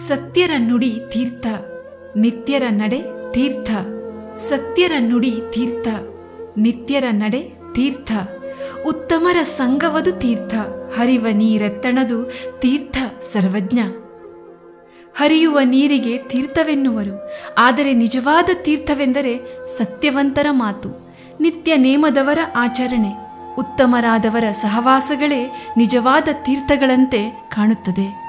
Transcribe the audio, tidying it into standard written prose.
ಸತ್ಯರ ನುಡಿ ತೀರ್ಥ, ನಿತ್ಯರ ನಡೆ ತೀರ್ಥ. ಸತ್ಯರ ನುಡಿ ತೀರ್ಥ, ನಿತ್ಯರ ನಡೆ ತೀರ್ಥ. ಉತ್ತಮರ ಸಂಗವದು ತೀರ್ಥ, ಹರಿವ ನೀರೆತ್ತಣದು ತೀರ್ಥ ಸರ್ವಜ್ಞ. ಹರಿಯುವ ನೀರಿಗೆ ತೀರ್ಥವೆನ್ನುವರು, ಆದರೆ ನಿಜವಾದ ತೀರ್ಥವೆಂದರೆ ಸತ್ಯವಂತರ ಮಾತು, ನಿತ್ಯ ನೇಮದವರ ಆಚರಣೆ, ಉತ್ತಮರಾದವರ ಸಹವಾಸಗಳೇ ನಿಜವಾದ ತೀರ್ಥಗಳಂತೆ ಕಾಣುತ್ತದೆ.